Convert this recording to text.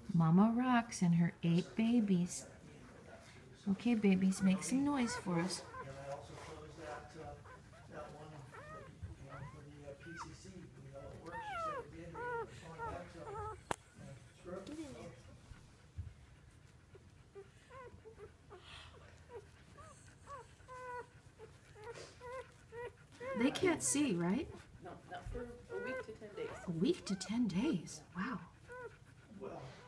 Mama rocks and her 8 babies. Okay, babies, make some noise for us. And I also closed that one, for the PCC. It worked. She said it did. They responded back, so screw it. They can't see, right? No, not for a week to 10 days. A week to 10 days. Wow. Well,